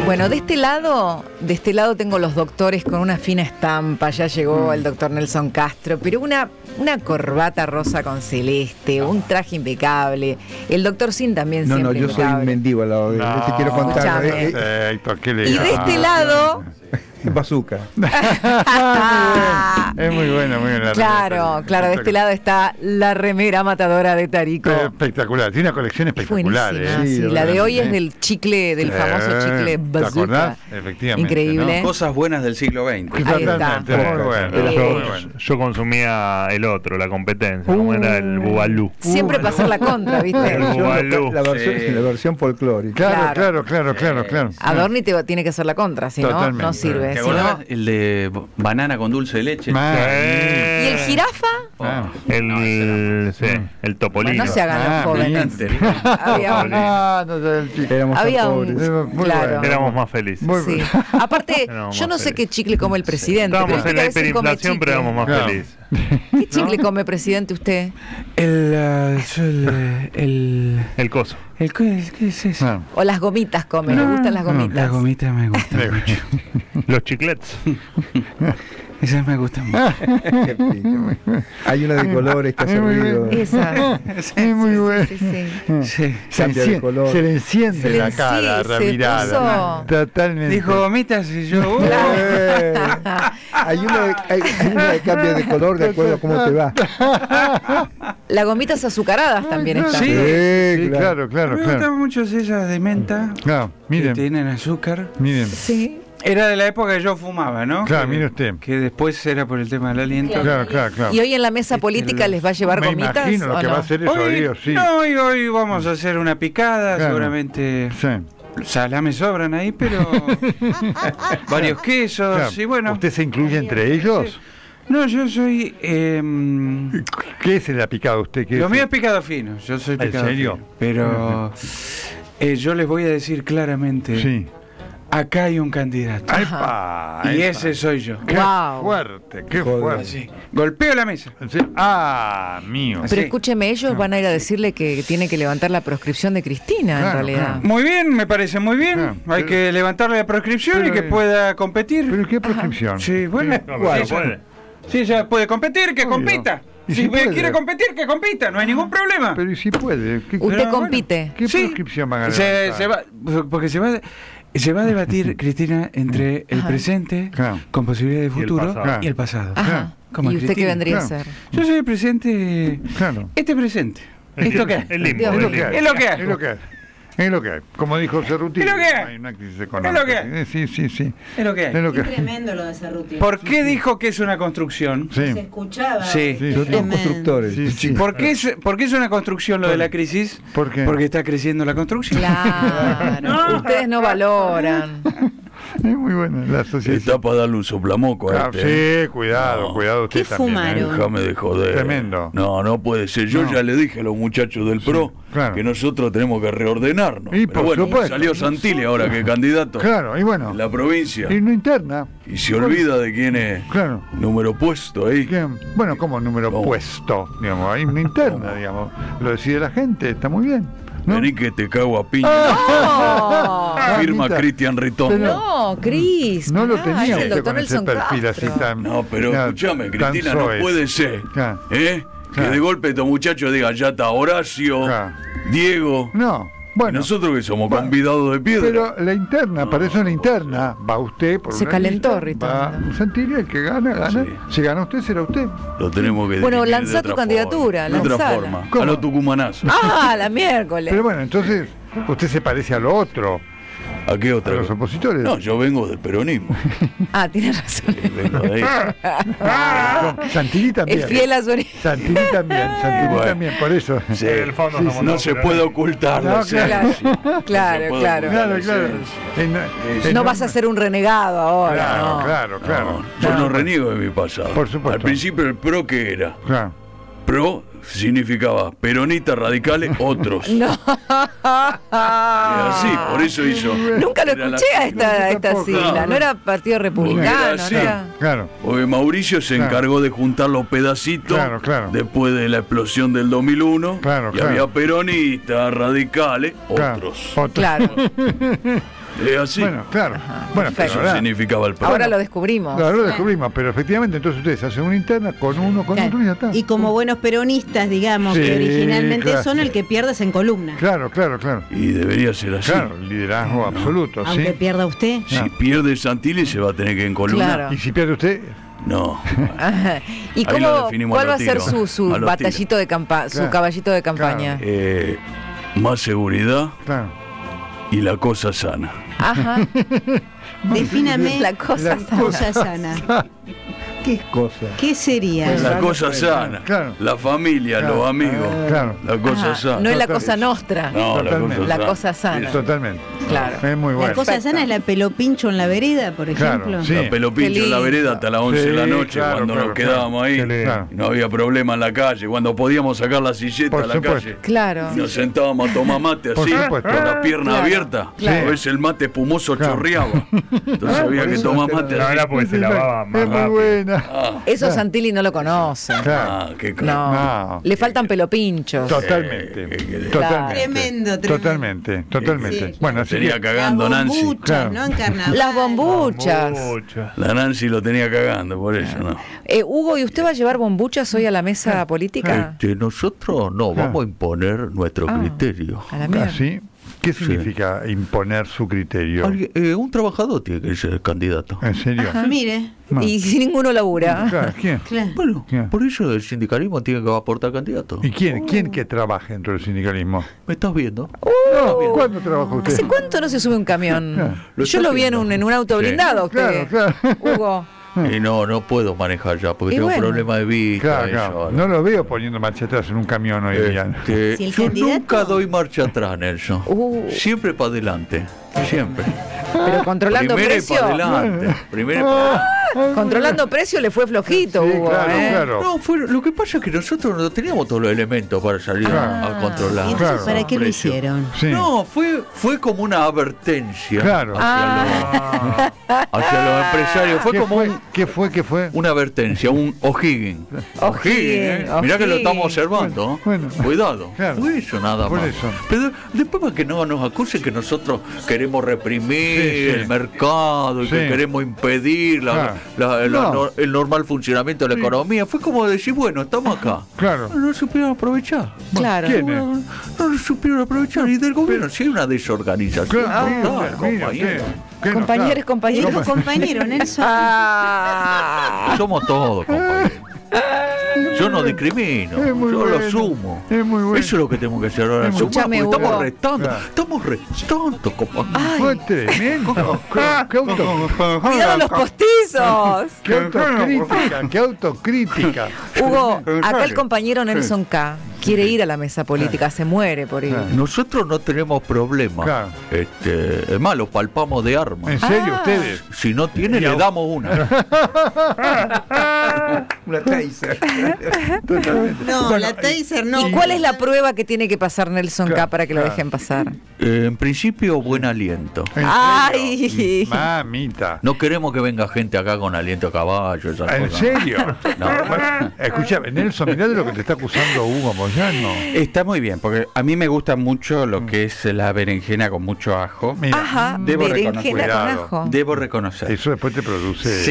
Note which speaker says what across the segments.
Speaker 1: Bueno, de este lado tengo los doctores con una fina estampa. Ya llegó el doctor Nelson Castro, pero una corbata rosa con celeste, un traje impecable. El doctor Sin también siempre
Speaker 2: yo
Speaker 1: impecable.
Speaker 2: soy un mendigo al lado de él. Te quiero contar.
Speaker 1: Y de este lado...
Speaker 2: Bazooka.
Speaker 3: Es muy buena, muy buena.
Speaker 1: Claro, de este lado está la remera matadora de Tarico.
Speaker 3: Espectacular, tiene una colección espectacular.
Speaker 1: Sí, la de hoy es del chicle, del famoso chicle Bazooka.
Speaker 3: ¿Te acordás? Efectivamente.
Speaker 1: Increíble.
Speaker 4: ¿no? Cosas buenas del siglo XX.
Speaker 3: Totalmente, muy bueno.
Speaker 5: Yo consumía el otro, la competencia, como era el Bubalú.
Speaker 1: Siempre para hacer la contra, ¿viste?
Speaker 2: La versión folclórica.
Speaker 3: Claro.
Speaker 1: Adorni tiene que hacer la contra, si no, no sirve.
Speaker 4: ¿Te acordás? El de banana con dulce de leche.
Speaker 1: ¿Y el jirafa?
Speaker 5: El topolino.
Speaker 1: No se hagan los jóvenes.
Speaker 5: Éramos más felices.
Speaker 1: Sí. Aparte, yo no sé qué chicle come el presidente.
Speaker 5: Estábamos en la hiperinflación, pero éramos más felices.
Speaker 1: ¿Qué chicle come, presidente, usted?
Speaker 6: El
Speaker 5: coso.
Speaker 6: ¿Qué es eso?
Speaker 1: O las gomitas come, ¿le gustan las gomitas?
Speaker 6: Las gomitas me gustan mucho.
Speaker 5: Los chiclets.
Speaker 6: Esas me gustan mucho.
Speaker 2: Hay una de colores que hace ruido.
Speaker 1: Esa.
Speaker 3: Es muy buena.
Speaker 6: Sí.
Speaker 3: Se le enciende la cara, Ramirada. Totalmente.
Speaker 6: Dijo gomitas y yo...
Speaker 2: Hay una de cambio de color de acuerdo a cómo te va.
Speaker 1: Las gomitas azucaradas también están.
Speaker 6: Sí,
Speaker 3: claro.
Speaker 6: Me gustan mucho esas de menta.
Speaker 3: Claro, miren.
Speaker 6: Que tienen azúcar.
Speaker 3: Miren.
Speaker 1: Sí.
Speaker 6: Era de la época que yo fumaba, ¿no?
Speaker 3: Claro, mire usted.
Speaker 6: Que después era por el tema del aliento.
Speaker 3: Claro.
Speaker 1: ¿Y hoy en la mesa política les va a llevar gomitas?
Speaker 3: Me imagino lo que va a hacer eso, sí.
Speaker 6: No, hoy vamos a hacer una picada, seguramente.
Speaker 3: Sí.
Speaker 6: Salames sobran ahí, pero varios quesos,
Speaker 3: Claro.
Speaker 6: y bueno.
Speaker 3: ¿Usted se incluye entre ellos?
Speaker 6: Sí. No, yo soy...
Speaker 3: ¿Qué es el picado usted?
Speaker 6: Lo mío es picado fino, yo soy picado
Speaker 3: serio?
Speaker 6: fino. Pero yo les voy a decir claramente...
Speaker 3: Sí.
Speaker 6: Acá hay un candidato. Y ese soy yo.
Speaker 3: ¡Qué
Speaker 1: Wow.
Speaker 3: fuerte! ¡Qué fuerte!
Speaker 6: Así. Golpeo la mesa.
Speaker 3: Sí. Mío.
Speaker 1: Pero escúcheme, ellos van a ir a decirle que tiene que levantar la proscripción de Cristina, en realidad.
Speaker 6: Muy bien, me parece muy bien. Hay que levantarle la proscripción y que pueda competir.
Speaker 3: ¿Pero qué proscripción?
Speaker 6: Sí, bueno. Si ella puede competir, que compita. Si quiere competir, que compita, no hay ningún problema.
Speaker 3: Pero ¿y si puede?
Speaker 1: Usted compite.
Speaker 3: ¿Qué proscripción van a ganar?
Speaker 6: Porque se va a debatir, Cristina, entre el presente, con posibilidad de futuro, y el pasado.
Speaker 1: Ajá. ¿Y usted qué vendría a ser?
Speaker 6: Yo soy el presente. Este presente. ¿Esto qué?
Speaker 5: El limbo.
Speaker 6: Es lo que hay.
Speaker 3: Es lo que hay. Como dijo Cerruti,
Speaker 6: es lo que hay.
Speaker 3: hay una crisis económica.
Speaker 6: Es lo que hay.
Speaker 3: Sí.
Speaker 6: Es lo que hay.
Speaker 7: Es tremendo lo de Cerruti.
Speaker 6: ¿Por qué dijo que es una construcción?
Speaker 3: Sí.
Speaker 7: Se escuchaba.
Speaker 6: Sí.
Speaker 2: Son constructores.
Speaker 3: Sí.
Speaker 6: ¿Por qué es una construcción lo de la crisis?
Speaker 3: ¿Por qué?
Speaker 6: Porque está creciendo la construcción.
Speaker 1: Claro. Ustedes no valoran.
Speaker 3: Es muy buena la asociación.
Speaker 4: Está para darle un soplamoco a
Speaker 3: Sí, cuidado usted
Speaker 7: ¿Qué
Speaker 3: también.
Speaker 7: fumaron?
Speaker 4: Déjame de joder.
Speaker 3: Tremendo.
Speaker 4: No puede ser. Yo ya le dije a los muchachos del PRO que nosotros tenemos que reordenarnos.
Speaker 3: Y
Speaker 4: pero
Speaker 3: por
Speaker 4: bueno,
Speaker 3: supuesto.
Speaker 4: salió Santilli ahora que es candidato
Speaker 3: Claro, y bueno.
Speaker 4: en la provincia.
Speaker 3: Y no interna.
Speaker 4: Y se olvida de quién es número puesto ahí.
Speaker 3: Bueno, como número puesto, digamos, hay una interna, digamos. Lo decide la gente, está muy bien. ¿no?
Speaker 4: Vení que te cago a piña. Firma Cristian Ritón.
Speaker 1: No, Cris.
Speaker 3: No lo tenía
Speaker 1: es el
Speaker 3: usted
Speaker 1: doctor
Speaker 3: con ese
Speaker 1: Nelson
Speaker 3: perfil así
Speaker 1: Castro.
Speaker 3: tan...
Speaker 4: No, pero escúchame, Cristina, no
Speaker 3: soez.
Speaker 4: puede ser. Que
Speaker 3: Claro.
Speaker 4: de golpe estos muchachos digan, ya está Horacio, Diego.
Speaker 3: No. Bueno,
Speaker 4: nosotros que somos convidados de piedra.
Speaker 3: Pero la interna, para eso la interna. Va usted por
Speaker 1: Se
Speaker 3: una
Speaker 1: calentó,
Speaker 3: lista,
Speaker 1: Ritondo.
Speaker 3: va Santilli, el que gana.
Speaker 4: Sí.
Speaker 3: Si gana usted, será usted.
Speaker 4: Lo tenemos que
Speaker 1: Bueno,
Speaker 4: definir
Speaker 1: lanzá
Speaker 4: de
Speaker 1: tu
Speaker 4: otra
Speaker 1: candidatura,
Speaker 4: forma. De otra
Speaker 1: lanzala.
Speaker 4: forma.
Speaker 3: ¿Cómo?
Speaker 4: A los tucumanazos.
Speaker 1: La miércoles.
Speaker 3: Pero bueno, entonces, usted se parece a lo otro.
Speaker 4: ¿A qué otra?
Speaker 3: A los opositores.
Speaker 4: No, yo vengo del peronismo.
Speaker 1: Tiene razón.
Speaker 4: Vengo de ahí.
Speaker 3: Santilli también.
Speaker 1: Es fiel a su origen.
Speaker 3: Santilli también, por eso.
Speaker 4: Sí,
Speaker 5: en el fondo somos
Speaker 4: no
Speaker 5: todos
Speaker 4: se
Speaker 5: peronistas.
Speaker 4: puede ocultar.
Speaker 3: No,
Speaker 1: Claro.
Speaker 3: Claro.
Speaker 1: No vas a ser un renegado ahora.
Speaker 3: Claro.
Speaker 4: Yo no reniego de mi pasado.
Speaker 3: Por supuesto.
Speaker 4: Al principio el PRO, ¿qué era?
Speaker 3: Claro.
Speaker 4: PRO significaba peronistas radicales, otros. Y así, por eso hizo.
Speaker 1: Nunca lo
Speaker 4: era
Speaker 1: escuché a esta sigla. No era Partido Republicano.
Speaker 4: Porque
Speaker 1: No
Speaker 4: era
Speaker 1: era...
Speaker 3: Claro.
Speaker 4: Porque Mauricio se encargó de juntar los pedacitos después de la explosión del 2001. Y había peronistas, radicales, otros.
Speaker 1: Claro.
Speaker 4: así.
Speaker 3: Bueno, claro. Bueno,
Speaker 4: eso significaba el PRO.
Speaker 1: Ahora lo descubrimos.
Speaker 3: Claro, lo descubrimos, pero efectivamente entonces ustedes hacen una interna con uno, con otro y ya está.
Speaker 7: Y como buenos peronistas, digamos, que originalmente son el que pierdes en columna.
Speaker 3: Claro.
Speaker 4: Y debería ser así.
Speaker 3: Claro, liderazgo absoluto.
Speaker 7: Aunque pierda usted.
Speaker 4: Si pierde Santilli se va a tener que en columna.
Speaker 1: Claro.
Speaker 3: Y si pierde usted...
Speaker 4: No.
Speaker 1: ¿Y cuál va a ser su batallito de su caballito de campaña?
Speaker 4: Más seguridad y la cosa sana.
Speaker 1: Ajá.
Speaker 7: Defíname
Speaker 1: la cosa
Speaker 7: sana.
Speaker 2: ¿Qué cosa?
Speaker 7: ¿Qué sería?
Speaker 4: La cosa sana. La familia, los amigos. La cosa sana.
Speaker 1: No es la cosa nostra.
Speaker 4: No,
Speaker 1: la cosa sana.
Speaker 3: Totalmente.
Speaker 1: Claro.
Speaker 3: Es muy bueno.
Speaker 7: La cosa sana es la pelopincho en la vereda, por ejemplo.
Speaker 3: Sí.
Speaker 4: La pelopincho en la vereda hasta las 11 de la noche, cuando nos quedábamos ahí. No había problema en la calle. Cuando podíamos sacar la silleta a la calle.
Speaker 1: Claro.
Speaker 4: Nos sentábamos a tomar mate así, con las piernas abiertas. A veces el mate espumoso chorreaba. Entonces había que tomar mate así.
Speaker 5: Ahora porque se lavaba más rápido.
Speaker 1: Eso Santilli no lo conoce. No. Le faltan pelopinchos.
Speaker 3: Totalmente.
Speaker 7: Tremendo.
Speaker 3: Totalmente.
Speaker 7: Sí.
Speaker 3: Bueno, así
Speaker 4: tenía cagando Nancy.
Speaker 7: No en carnaval.
Speaker 1: Las bombuchas.
Speaker 4: La Nancy lo tenía cagando, por eso no.
Speaker 1: Hugo, ¿y usted va a llevar bombuchas hoy a la mesa política?
Speaker 8: Nosotros no, vamos a imponer nuestro criterio.
Speaker 1: A la mierda.
Speaker 3: ¿Sí? ¿Qué significa imponer su criterio?
Speaker 8: Un trabajador tiene que ser candidato.
Speaker 3: ¿En serio?
Speaker 7: Mire.
Speaker 1: Y si ninguno labura.
Speaker 3: ¿Quién?
Speaker 8: Bueno, por eso el sindicalismo tiene que aportar candidato.
Speaker 3: ¿Y quién que trabaja dentro del sindicalismo?
Speaker 8: ¿Me estás viendo?
Speaker 3: ¿Cuándo trabaja usted?
Speaker 1: ¿Hace cuánto no se sube un camión? Yo lo vi en un auto blindado usted.
Speaker 3: Hugo.
Speaker 8: Y no puedo manejar ya porque tengo un problema de vista.
Speaker 3: Claro. No lo veo poniendo marcha atrás en un camión hoy día.
Speaker 8: Yo nunca doy marcha atrás, Nelson. Siempre para adelante. Siempre.
Speaker 1: Pero controlando precio.
Speaker 8: Primero para adelante.
Speaker 1: Controlando precio le fue flojito, Hugo.
Speaker 3: Claro.
Speaker 8: No, lo que pasa es que nosotros no teníamos todos los elementos para salir a controlar.
Speaker 7: ¿Y entonces para qué lo hicieron?
Speaker 3: Sí.
Speaker 8: No, fue como una advertencia
Speaker 3: hacia
Speaker 8: los empresarios. Fue
Speaker 3: ¿Qué fue?
Speaker 8: Una advertencia, un O'Higgins. Mirá que lo estamos observando. Bueno. Cuidado. Fue eso nada más. Pero después para que no nos acusen que nosotros queremos reprimir el mercado y que queremos impedir el normal funcionamiento de la economía. Fue como decir, bueno, estamos acá. No supieron aprovechar. No lo supieron aprovechar. Y del gobierno sí hay una desorganización total, compañero.
Speaker 7: Compañero, Nelson.
Speaker 8: Somos todos, compañeros. Yo no discrimino, yo lo sumo. Eso es lo que tenemos que hacer ahora. Estamos restando, compañero.
Speaker 3: Tremendo.
Speaker 1: Cuidado los postizos.
Speaker 3: Qué autocrítica.
Speaker 1: Hugo, acá el compañero Nelson K. quiere ir a la mesa política, se muere por ir.
Speaker 8: Nosotros no tenemos problema. Es más, lo palpamos de armas.
Speaker 3: ¿En serio ustedes?
Speaker 8: Si no tiene, le damos una.
Speaker 2: Una taser.
Speaker 7: No, la taser no.
Speaker 1: ¿Y cuál es la prueba que tiene que pasar Nelson K para que lo dejen pasar?
Speaker 8: En principio, buen aliento.
Speaker 1: ¡Ay!
Speaker 3: Mamita.
Speaker 8: No queremos que venga gente acá con aliento a caballo.
Speaker 3: ¿En serio? No. Bueno, escúchame, Nelson, mirá de lo que te está acusando Hugo Moyano.
Speaker 6: Está muy bien, porque a mí me gusta mucho lo que es la berenjena con mucho ajo.
Speaker 1: Ajá, berenjena con ajo.
Speaker 6: Debo reconocer.
Speaker 3: Eso después te produce...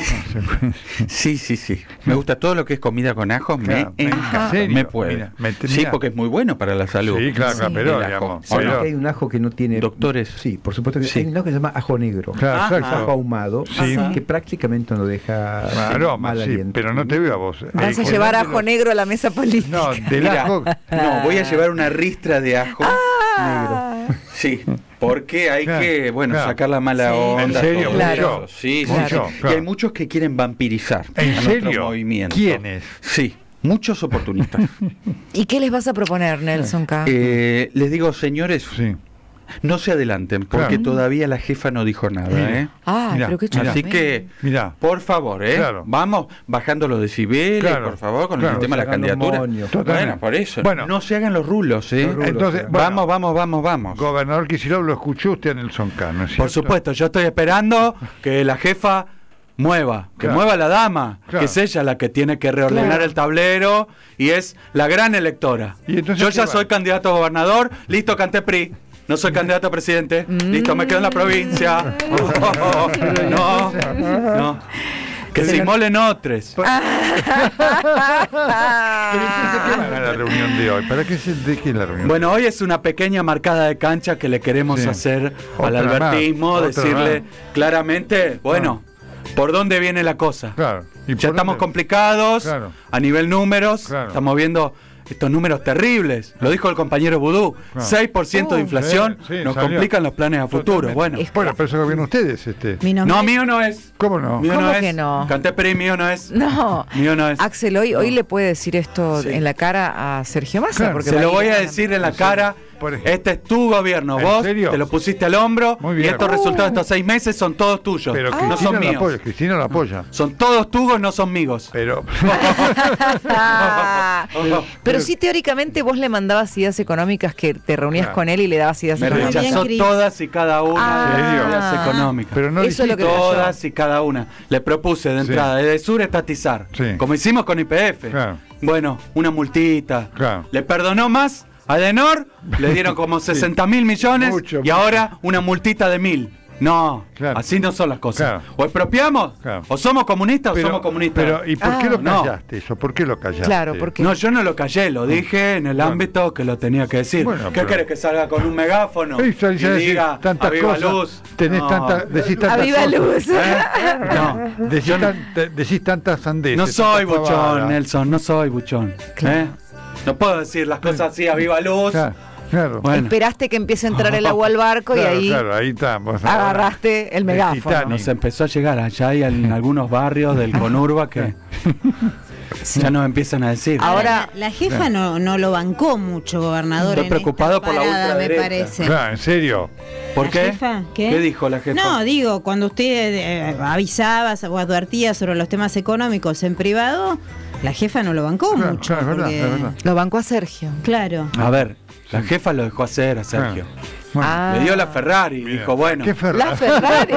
Speaker 6: Sí. Me gusta todo lo que es comida con ajo, me encanta. Me puede. Sí, porque es muy bueno para la salud.
Speaker 3: Sí, claro, pero digamos...
Speaker 2: Hay un ajo que no tiene...
Speaker 6: Doctores.
Speaker 2: Sí, por supuesto que hay un ajo que se llama ajo negro. Ajo ahumado, que prácticamente no deja mal aliento.
Speaker 3: Pero no te veo a vos.
Speaker 1: ¿Vas a llevar ajo negro a la mesa política?
Speaker 3: No, del ajo...
Speaker 6: No, voy a llevar una ristra de ajo negro. Sí, porque hay que, sacar la mala onda.
Speaker 3: ¿En serio?
Speaker 1: Claro.
Speaker 6: Sí. Y hay muchos que quieren vampirizar
Speaker 3: ¿En serio?
Speaker 6: movimiento.
Speaker 3: ¿Quiénes?
Speaker 6: Sí, muchos oportunistas.
Speaker 1: ¿Y qué les vas a proponer, Nelson K?
Speaker 6: Les digo, señores, no se adelanten, porque todavía la jefa no dijo nada.
Speaker 1: Pero qué chulo.
Speaker 6: Así que, por favor, vamos bajando los decibeles, por favor, con el tema de la candidatura. Bueno, por eso, no se hagan los rulos.
Speaker 3: Entonces,
Speaker 6: vamos.
Speaker 3: Gobernador Kicillof, lo escuchó usted a Nelson K, ¿no es cierto?
Speaker 6: Por supuesto, yo estoy esperando que la jefa mueva la dama, que es ella la que tiene que reordenar el tablero y es la gran electora.
Speaker 3: ¿Y entonces
Speaker 6: yo ya soy candidato a gobernador, listo, canté PRI. no soy candidato a presidente. Listo, me quedo en la provincia. No. Que se inmolen otros.
Speaker 3: ¿Qué van a la reunión de hoy? ¿Para qué se deje la reunión?
Speaker 6: Bueno, hoy es una pequeña marcada de cancha que le queremos hacer al albertismo, decirle claramente, por dónde viene la cosa.
Speaker 3: Claro.
Speaker 6: Ya estamos complicados a nivel números, estamos viendo estos números terribles, lo dijo el compañero Vudú, 6% de inflación, nos complican los planes a futuro. Bueno,
Speaker 3: pero eso gobierno ustedes.
Speaker 6: No, mío no es.
Speaker 3: ¿Cómo no?
Speaker 6: Mío
Speaker 1: ¿Cómo
Speaker 6: no
Speaker 1: que
Speaker 6: es.
Speaker 1: no?
Speaker 6: Canté Peri, mío no es.
Speaker 1: No.
Speaker 6: Mío no es.
Speaker 1: Axel, hoy le puede decir esto en la cara a Sergio Massa.
Speaker 3: Claro.
Speaker 1: Porque
Speaker 6: Se lo voy a decir en la cara. Este es tu gobierno, vos te lo pusiste al hombro y estos resultados de estos 6 meses son todos tuyos.
Speaker 3: Pero
Speaker 6: no son míos.
Speaker 3: Cristina lo apoya.
Speaker 6: Son todos tuyos, no son míos.
Speaker 3: Pero
Speaker 1: sí, teóricamente vos le mandabas ideas económicas, que te reunías con él y le dabas ideas económicas.
Speaker 6: Me rechazó todas y cada una de las ideas económicas.
Speaker 3: Pero no
Speaker 1: eso es lo que
Speaker 6: todas y cada una. Le propuse de entrada, de sur estatizar, como hicimos con YPF. Bueno, una multita. Le perdonó más. A Adenor le dieron como 60.000 millones y ahora una multita de 1.000. No, así no son las cosas. O expropiamos, o somos comunistas o somos comunistas.
Speaker 3: Pero, ¿y por qué lo callaste eso? ¿Por qué lo callaste?
Speaker 1: Claro, porque...
Speaker 6: No, yo no lo callé, lo dije en el ámbito que lo tenía que decir. ¿Qué querés que salga con un megáfono y diga
Speaker 3: tantas
Speaker 6: a viva
Speaker 3: cosas,
Speaker 6: luz?
Speaker 3: Decís tantas
Speaker 1: a viva luz.
Speaker 6: No,
Speaker 3: decís tantas sandeces.
Speaker 6: No soy buchón, Nelson, no soy buchón. No puedo decir las cosas así a viva luz.
Speaker 1: Esperaste que empiece a entrar el agua al barco y ahí
Speaker 3: estamos,
Speaker 1: agarraste el megáfono.
Speaker 6: Nos empezó a llegar allá hay en algunos barrios del Conurba que ya nos empiezan a decir.
Speaker 7: Ahora la jefa no lo bancó mucho, gobernador.
Speaker 6: Estoy preocupado por la ultraderecha.
Speaker 7: Me parece.
Speaker 3: ¿En serio?
Speaker 6: ¿Por qué?
Speaker 7: Jefa?
Speaker 6: ¿Qué dijo la jefa?
Speaker 7: No, digo, cuando usted avisaba o advertía sobre los temas económicos en privado, la jefa no lo bancó mucho.
Speaker 3: Es verdad.
Speaker 1: Lo bancó a Sergio.
Speaker 7: Claro.
Speaker 6: A ver, la jefa lo dejó hacer a Sergio. Le dio la Ferrari y dijo, bueno.
Speaker 3: ¿Qué Ferrari?
Speaker 1: La Ferrari.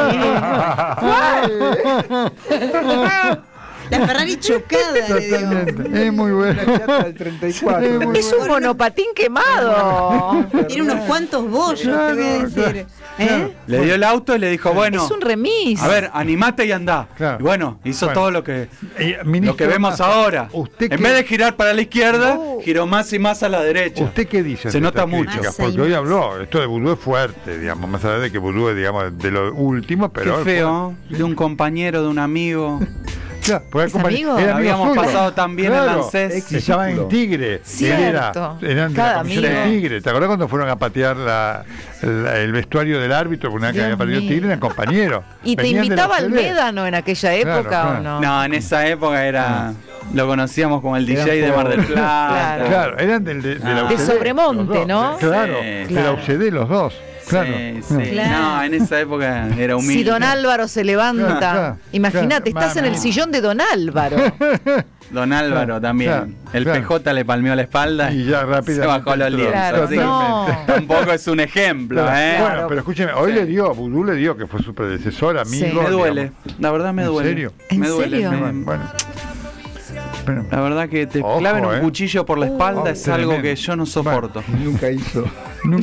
Speaker 1: ¿Cuál?
Speaker 7: La Ferrari chocada.
Speaker 2: Es muy buena. La 34.
Speaker 1: Es un monopatín quemado.
Speaker 7: Tiene unos cuantos bollos, te voy a decir.
Speaker 6: Le dio el auto y le dijo, bueno.
Speaker 1: Es un remis.
Speaker 6: A ver, animate y andá. Y bueno, hizo todo lo que vemos ahora. En vez de girar para la izquierda, giró más y más a la derecha.
Speaker 3: ¿Usted qué dice?
Speaker 6: Se nota mucho.
Speaker 3: Porque hoy habló, esto de Vudú es fuerte, digamos, más allá de que Vudú es, digamos, de lo último, pero...
Speaker 6: Qué feo, de un compañero, de un amigo...
Speaker 3: Claro,
Speaker 6: habíamos pasado también en Lancés.
Speaker 3: Se llamaban en Tigre.
Speaker 1: Cierto.
Speaker 3: Eran de la comisión de Tigre. ¿Te acordás cuando fueron a patear el vestuario del árbitro? Porque una que había pateado Tigre eran compañeros.
Speaker 1: ¿Y te invitaba al Médano en aquella época o no?
Speaker 6: No, en esa época era... Lo conocíamos como el DJ de Mar del Plata.
Speaker 3: Claro, eran de la UCD.
Speaker 1: De Sobremonte, ¿no?
Speaker 3: Claro, de la UCD los dos. Claro.
Speaker 6: No, en esa época era humilde.
Speaker 1: Si Don Álvaro se levanta, imagínate, estás en el sillón de Don Álvaro.
Speaker 6: Don Álvaro también. El PJ le palmeó la espalda y ya rápido se bajó los lienzos. Tampoco es un ejemplo.
Speaker 3: Bueno, pero escúcheme, hoy Vudú le dio que fue su predecesor, amigo.
Speaker 6: Me duele, la verdad me duele.
Speaker 3: ¿En serio?
Speaker 6: Me duele.
Speaker 3: Bueno.
Speaker 6: La verdad que te claven un cuchillo por la espalda es algo que yo no soporto.
Speaker 2: Nunca hizo.
Speaker 7: Ni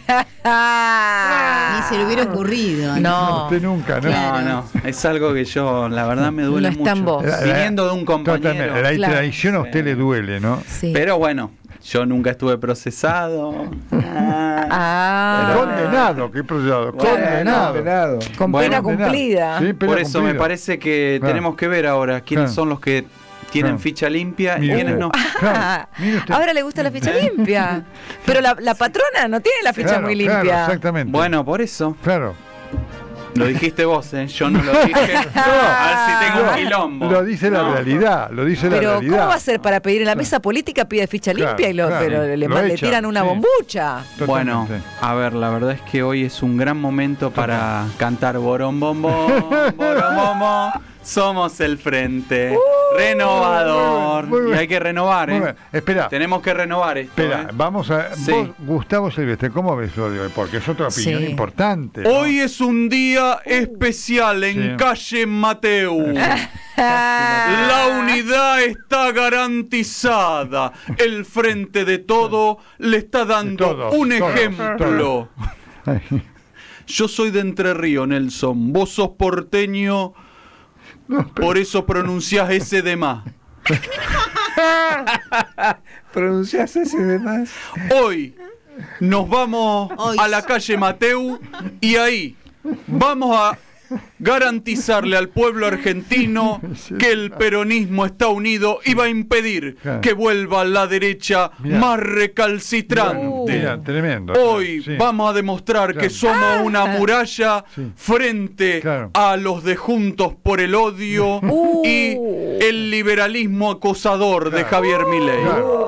Speaker 7: se le hubiera ocurrido.
Speaker 1: No.
Speaker 3: Usted nunca, ¿no?
Speaker 6: Claro. No. Es algo que yo, la verdad, me duele mucho. En vos. Viniendo de un compañero.
Speaker 3: La traición a usted le duele, ¿no?
Speaker 1: Sí.
Speaker 6: Pero bueno, yo nunca estuve procesado.
Speaker 3: Condenado, ¿qué procesado?
Speaker 2: Condenado.
Speaker 1: Con pena cumplida.
Speaker 3: Sí,
Speaker 6: por eso me parece que tenemos que ver ahora quiénes son los que tienen ficha limpia y quiénes no.
Speaker 1: Ahora le gusta la ficha limpia. Pero la patrona no tiene la ficha muy limpia.
Speaker 3: Claro, exactamente.
Speaker 6: Bueno, por eso.
Speaker 3: Claro.
Speaker 6: Lo dijiste vos, yo no lo dije. A ver si tengo un quilombo.
Speaker 3: Lo dice la realidad,
Speaker 1: Pero ¿cómo va a ser para pedir en la mesa política pide ficha limpia pero le tiran una bombucha?
Speaker 6: Bueno, a ver, la verdad es que hoy es un gran momento para cantar Borombombo, Borombombo, somos el frente. Renovador. Muy bien. Y hay que renovar, ¿eh?
Speaker 3: Espera.
Speaker 6: Tenemos que renovar esto.
Speaker 3: Espera, vamos a...
Speaker 6: Sí.
Speaker 3: Vos, Gustavo Silvestre, ¿cómo ves lo de hoy? Porque es otra opinión importante, ¿no?
Speaker 6: Hoy es un día especial en Calle Mateu. La unidad está garantizada. El Frente de Todo le está dando un ejemplo. Yo soy de Entre Ríos, Nelson. Vos sos porteño, por eso pronunciás ese de más.
Speaker 2: ¿Pronunciás ese de más?
Speaker 6: Hoy nos vamos a la Calle Mateu y ahí vamos a garantizarle al pueblo argentino que el peronismo está unido y va a impedir que vuelva la derecha más recalcitrante.
Speaker 3: Tremendo.
Speaker 6: Hoy vamos a demostrar que somos una muralla frente a los de Juntos por el Odio y el liberalismo acosador de Javier Milei.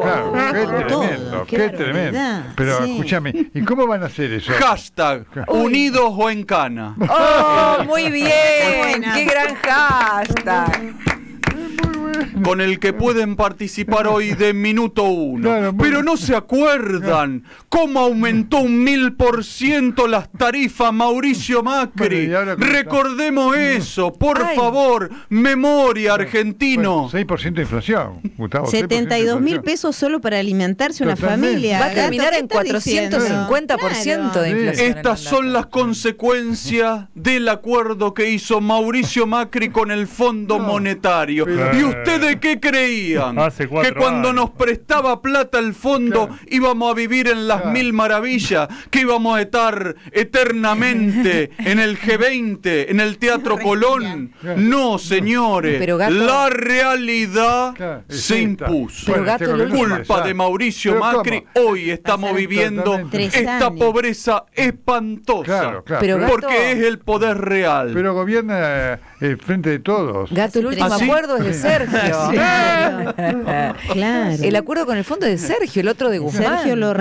Speaker 3: Qué tremendo. Pero escúchame, ¿y cómo van a hacer eso?
Speaker 6: Hashtag unidos o en cana.
Speaker 1: Muy bien, qué gran hashtag.
Speaker 6: Con el que pueden participar hoy de minuto 1. Pero no se acuerdan cómo aumentó un 1000% las tarifas Mauricio Macri. Recordemos eso, por favor. Memoria, argentino.
Speaker 3: 6% de inflación, Gustavo.
Speaker 7: 72.000 pesos solo para alimentarse una familia.
Speaker 1: Va a terminar en 450% de inflación.
Speaker 6: Estas son las consecuencias del acuerdo que hizo Mauricio Macri con el Fondo Monetario. ¿Y ustedes qué creían? Que cuando nos prestaba plata el fondo íbamos a vivir en las mil maravillas, que íbamos a estar eternamente en el G20, en el Teatro Colón. No, señores, la realidad se impuso. Culpa de Mauricio Macri, hoy estamos viviendo esta pobreza espantosa, porque es el poder real.
Speaker 3: Pero gobierna el Frente de Todos.
Speaker 1: Gato, el último acuerdo es de Sergio.
Speaker 7: Claro.
Speaker 1: El acuerdo con el fondo es de Sergio, el otro de Guzmán.
Speaker 7: Sergio lo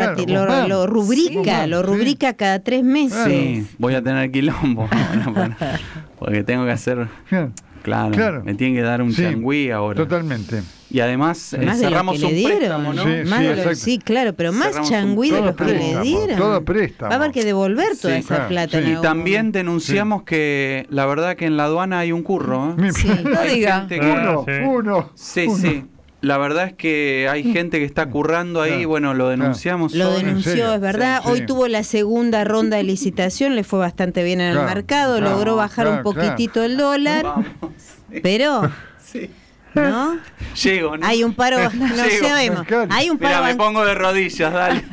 Speaker 7: rubrica cada 3 meses.
Speaker 6: Sí, voy a tener quilombo. Porque tengo que hacer... Claro, me tienen que dar un changüí ahora.
Speaker 3: Totalmente.
Speaker 6: Y además cerramos un préstamo, ¿no?
Speaker 7: Sí, claro, pero más changüí de los que le dieron.
Speaker 3: Todo préstamo.
Speaker 7: Va a haber que devolver toda esa plata.
Speaker 6: Y también denunciamos que la verdad que en la aduana hay un curro.
Speaker 1: No diga.
Speaker 3: Uno.
Speaker 6: Sí. La verdad es que hay gente que está currando ahí, bueno, lo denunciamos.
Speaker 7: Lo denunció, es verdad. Hoy tuvo la segunda ronda de licitación, le fue bastante bien en el mercado, logró bajar un poquitito el dólar, pero... ¿no?
Speaker 6: Llego, ¿no?
Speaker 7: Hay un paro, sabemos. Hay un paro.
Speaker 6: Mira, me pongo de rodillas, dale.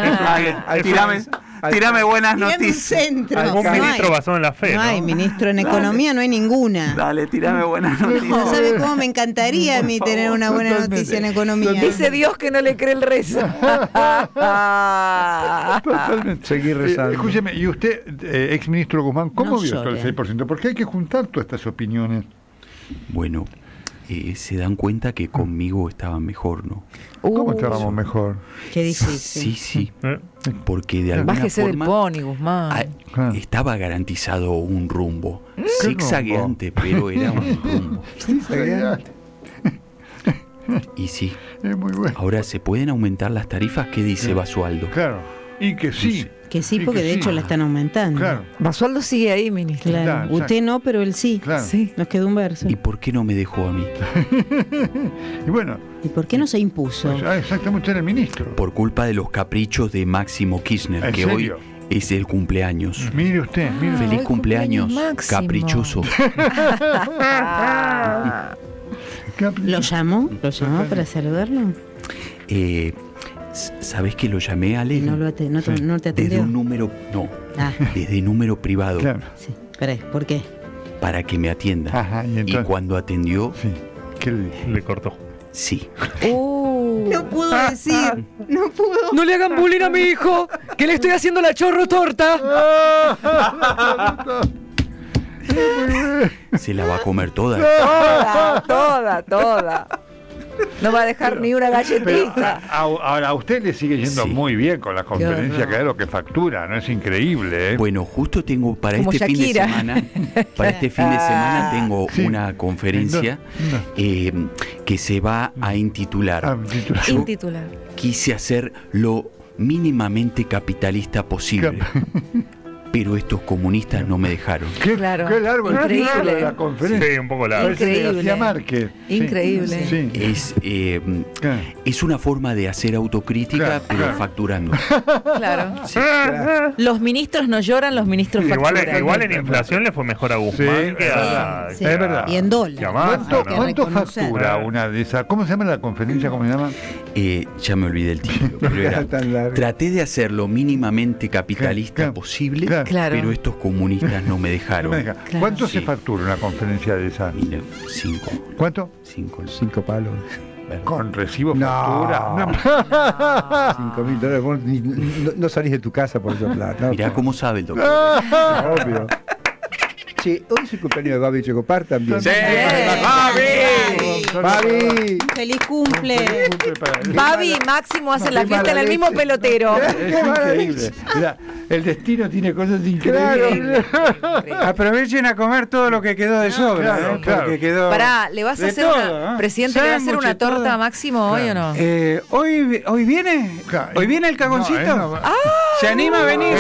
Speaker 6: Tirame buenas noticias.
Speaker 5: Algún ministro basado en la fe.
Speaker 7: No hay ministro en economía, no hay ninguna.
Speaker 6: Dale, tirame buenas noticias.
Speaker 7: No sabe cómo me encantaría a mí tener una buena noticia en economía.
Speaker 1: Dice Dios que no le cree el rezo.
Speaker 3: Totalmente.
Speaker 2: Seguir rezando.
Speaker 3: Escúcheme, y usted, exministro Guzmán, ¿cómo vio esto del 6%? Porque hay que juntar todas estas opiniones.
Speaker 4: Bueno, se dan cuenta que conmigo estaban mejor, ¿no?
Speaker 3: ¿Cómo estábamos mejor?
Speaker 7: Qué difícil.
Speaker 4: Sí. Porque de alguna
Speaker 1: Bájese
Speaker 4: forma
Speaker 1: del pony, Guzmán.
Speaker 4: Estaba garantizado un rumbo. Zigzagueante, pero era un rumbo.
Speaker 3: Zigzagueante.
Speaker 4: Y sí.
Speaker 3: Es muy bueno.
Speaker 4: Ahora, ¿se pueden aumentar las tarifas? ¿Qué dice Basualdo?
Speaker 3: Claro. Y que sí.
Speaker 7: Que sí, porque de hecho la están aumentando.
Speaker 3: Claro.
Speaker 1: Basualdo sigue ahí, ministro.
Speaker 7: Claro. Usted no, pero él sí.
Speaker 3: Claro.
Speaker 7: Sí. Nos quedó un verso.
Speaker 4: ¿Y por qué no me dejó a mí?
Speaker 3: Y bueno.
Speaker 7: ¿Y por qué no se impuso?
Speaker 3: Exactamente, era el ministro.
Speaker 4: Por culpa de los caprichos de Máximo Kirchner, que hoy es el cumpleaños.
Speaker 3: Mire usted, mire.
Speaker 4: Feliz cumpleaños, caprichoso.
Speaker 7: ¿Lo llamó? Para saludarlo?
Speaker 4: ¿Sabés que lo llamé, Ale?
Speaker 7: No te atendió.
Speaker 4: Desde un número... No, desde número privado.
Speaker 3: Claro.
Speaker 7: Sí. ¿Por qué?
Speaker 4: Para que me atienda.
Speaker 3: Ajá, y
Speaker 4: cuando atendió...
Speaker 3: Sí. ¿Qué le dije?
Speaker 5: Le cortó.
Speaker 4: Sí.
Speaker 7: No pudo decir. No pudo.
Speaker 1: No le hagan bullying a mi hijo, que le estoy haciendo la chorro torta.
Speaker 4: Se la va a comer toda.
Speaker 1: Toda. No va a dejar ni una galletita.
Speaker 3: Ahora, a usted le sigue yendo muy bien con la conferencia, que es lo que factura, ¿no? Es increíble, ¿eh?
Speaker 9: Bueno, justo tengo para este fin de semana, tengo una conferencia que se va a intitular. Yo quise hacer lo mínimamente capitalista posible. Pero estos comunistas no me dejaron.
Speaker 3: Qué largo el título de la conferencia.
Speaker 5: Sí, un poco largo.
Speaker 1: Increíble.
Speaker 9: Es una forma de hacer autocrítica, pero facturando.
Speaker 1: Claro. Los ministros no lloran, los ministros facturan.
Speaker 5: Igual en inflación le fue mejor a Guzmán que a...
Speaker 3: Es verdad.
Speaker 7: Y en dólares.
Speaker 3: ¿Cuánto factura una de esas? ¿Cómo se llama la conferencia? ¿Cómo se llama?
Speaker 9: Ya me olvidé el título. Pero traté de hacer lo mínimamente capitalista posible. Pero estos comunistas no me dejaron.
Speaker 3: ¿Cuánto se factura una conferencia de esa?
Speaker 9: 5.
Speaker 3: ¿Cuánto?
Speaker 2: 5 palos.
Speaker 3: Con recibo factura.
Speaker 2: $5.000. Vos no salís de tu casa por esa plata.
Speaker 9: Mirá cómo sabe el doctor.
Speaker 2: Obvio. Sí, hoy es el cumpleaños de Babi Checopar también.
Speaker 6: ¡Sí!
Speaker 7: ¡Babi! ¡Feliz cumple!
Speaker 1: Babi y Máximo hacen la fiesta en el mismo pelotero.
Speaker 3: Es increíble. Mirá, el destino tiene cosas increíbles.
Speaker 6: Aprovechen a comer todo lo que quedó de sobra.
Speaker 1: Pará, ¿le vas a hacer presidente, le va a hacer una torta a Máximo hoy o no?
Speaker 6: ¿Hoy viene? ¿Hoy viene el cagoncito? ¿Se anima a venir?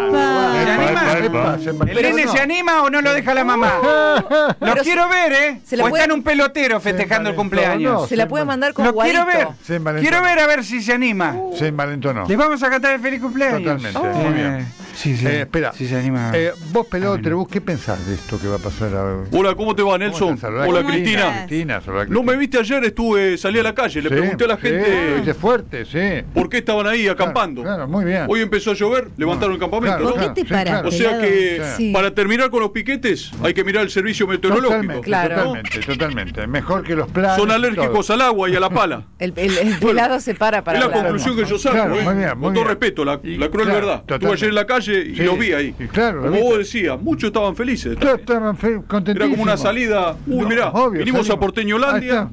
Speaker 6: ¿El nene se anima o no lo deja la mamá? Lo quiero ver, ¿eh? O está en un pelotero festejando el cumpleaños.
Speaker 1: Se la puede mandar con guadito.
Speaker 6: Quiero ver a ver si se anima.
Speaker 3: Se envalentonó.
Speaker 6: Les vamos a cantar el feliz cumpleaños.
Speaker 3: Totalmente, muy bien. Espera,
Speaker 6: si se anima.
Speaker 3: Vos, Pelotero, ¿vos qué pensás de esto que va a pasar ahora?
Speaker 4: Hola, ¿cómo te va, Nelson? Hola, Cristina. No me viste ayer, salí a la calle, le pregunté a la gente.
Speaker 3: Es fuerte, sí.
Speaker 4: ¿Por qué estaban ahí acampando?
Speaker 3: Claro, muy bien.
Speaker 4: Hoy empezó a llover, levantaron el campamento, ¿no?
Speaker 7: ¿Por qué te paras?
Speaker 4: O sea que para terminar con los piquetes hay que mirar el servicio meteorológico.
Speaker 3: Totalmente. Mejor que los planes.
Speaker 4: Son alérgicos al agua y a la pala.
Speaker 1: El pelado se para
Speaker 4: Es la conclusión que yo saco, con todo respeto, la cruel verdad. Estuve ayer en la calle y lo vi ahí. Como vos decías, muchos estaban felices.
Speaker 3: Estaban contentísimos.
Speaker 4: Era como una salida. Mirá, vinimos a Porteñolandia.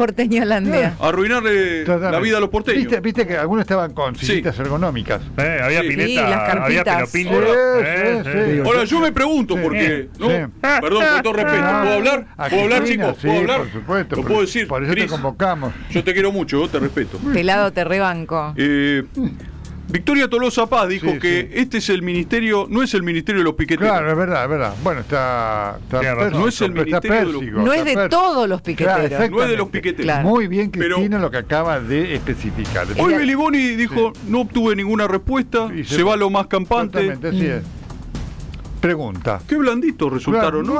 Speaker 4: A arruinarle la vida a los porteños.
Speaker 3: Viste que algunos estaban con sillitas ergonómicas.
Speaker 5: Había pileta, había pelopincho.
Speaker 4: Ahora, yo me pregunto, porque. Perdón, con todo respeto. ¿Puedo hablar? ¿Puedo hablar, chicos? ¿Puedo hablar?
Speaker 3: Por supuesto.
Speaker 4: Lo puedo decir.
Speaker 3: Por eso te convocamos.
Speaker 4: Yo te quiero mucho, te respeto.
Speaker 1: Pelado, te rebanco.
Speaker 4: Victoria Tolosa Paz dijo que este es el ministerio, no es el ministerio de los piqueteros.
Speaker 3: Claro, es verdad. Bueno, está
Speaker 4: no es el ministerio de los
Speaker 1: no es de todos los piqueteros.
Speaker 4: No es de los piqueteros.
Speaker 1: Claro.
Speaker 3: Muy bien, Cristina, lo que acaba de especificar.
Speaker 4: Hoy Beliboni dijo, no obtuve ninguna respuesta, se va lo más campante.
Speaker 3: Exactamente, así es. Pregunta.
Speaker 4: Qué blanditos resultaron, ¿no?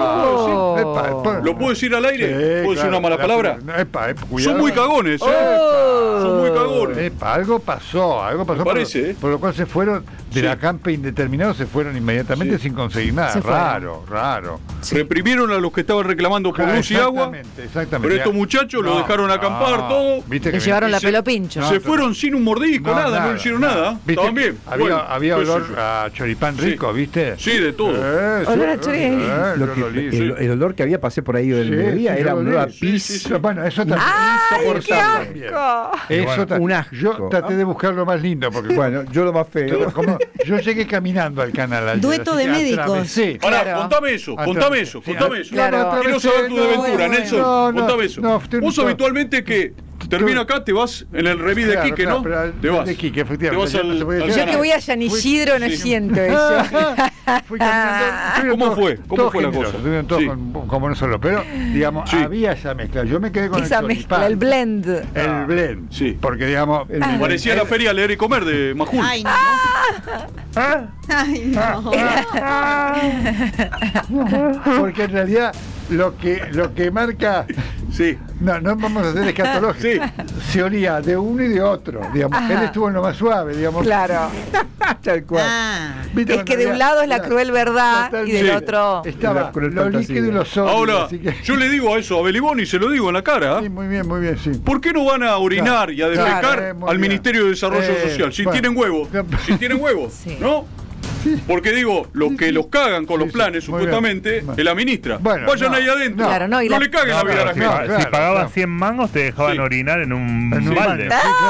Speaker 4: ¿Lo puedo decir al aire? ¿Puedo decir una mala palabra? Son muy cagones, son muy cagones.
Speaker 3: Algo pasó.
Speaker 4: Parece,
Speaker 3: por lo cual se fueron del acampe indeterminado, se fueron inmediatamente sin conseguir nada. Raro.
Speaker 4: Reprimieron a los que estaban reclamando por luz y agua.
Speaker 3: Exactamente.
Speaker 4: Pero estos muchachos los dejaron acampar todo.
Speaker 1: Le llevaron la pelo pincho.
Speaker 4: Se fueron sin un mordisco, nada, no hicieron nada. Estaban bien.
Speaker 3: Había olor a choripán rico, ¿viste?
Speaker 4: Sí, de todo.
Speaker 1: Olor a choripán.
Speaker 2: El olor que había pasé por ahí del mediodía era olor a pis.
Speaker 3: Bueno, eso también.
Speaker 1: ¡Ay, qué asco!
Speaker 3: Eso un asco. Yo traté de buscar lo más lindo, porque
Speaker 2: bueno, yo lo más feo.
Speaker 3: Yo llegué caminando al canal ayer.
Speaker 7: Dueto de médicos.
Speaker 4: Sí. Pará, contame eso.
Speaker 1: Claro.
Speaker 4: Quiero saber tu desventura, Nelson. Contame eso. Vos habitualmente que termina acá, te vas en el reví de Quique, ¿no? Te vas.
Speaker 3: De Quique, efectivamente.
Speaker 1: Yo que voy a San Isidro no siento eso.
Speaker 3: Fui caminando.
Speaker 4: ¿Cómo fue? ¿Cómo fue la cosa?
Speaker 3: Estuvieron todos como no solo, pero digamos, había esa mezcla. Yo me quedé con
Speaker 1: esa mezcla, el blend.
Speaker 3: El blend.
Speaker 4: Sí.
Speaker 3: Porque digamos.
Speaker 4: Parecía la feria Leer y Comer de Majul.
Speaker 7: Ay, no. Ay, no.
Speaker 3: Porque en realidad lo que marca.
Speaker 4: Sí.
Speaker 3: No vamos a hacer escatológico. Sí. Se olía de uno y de otro. Digamos. Él estuvo en lo más suave, digamos.
Speaker 1: Claro.
Speaker 3: Tal cual.
Speaker 1: Es que de un lado es la cruel verdad y del otro.
Speaker 3: Estaba lo líquido y lo sólido.
Speaker 4: Ahora, yo le digo a eso a Beliboni, se lo digo en la cara.
Speaker 3: Sí, muy bien, sí.
Speaker 4: ¿Por qué no van a orinar y a defecar al Ministerio de Desarrollo Social? Si tienen huevos. ¿No? Porque digo, los que los cagan con los planes, supuestamente, es la ministra. Vayan ahí adentro.
Speaker 1: Claro,
Speaker 4: no le caguen la vida a la gente.
Speaker 5: Si pagabas 100 mangos, te dejaban orinar en un balde.